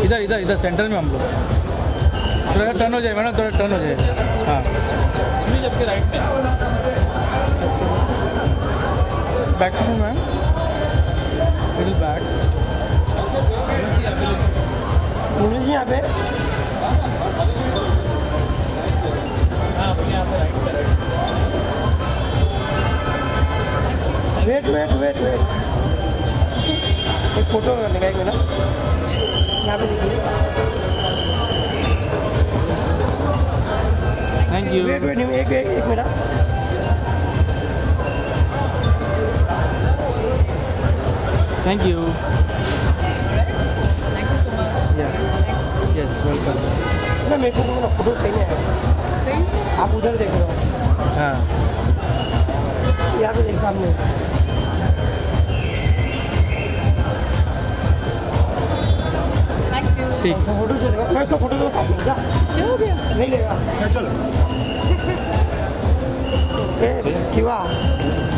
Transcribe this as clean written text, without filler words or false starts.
इधर इधर इधर सेंटर में हम लोग। थोड़ा टर्न हो जाए मैडम, थोड़ा टर्न हो जाए। हाँ आपके राइट में back to ma'am, little back यहाँ पे। वेट वेट वेट वेट, एक फोटो करने का, एक मिनट यहाँ पे देखिए। Thank you. वेट वेट एक minute. Thank you. Thank you so much. Thanks. Yes welcome. ना मेरे को मेरा फोटो सही नहीं है। सही? आप उधर देख रहे हो। हाँ यहाँ पे देख सामने। Thank you. ठीक। फोटो चलेगा, मैं इसका फोटो दो सामने जा। क्या हो गया? नहीं लेगा। चलो शिवा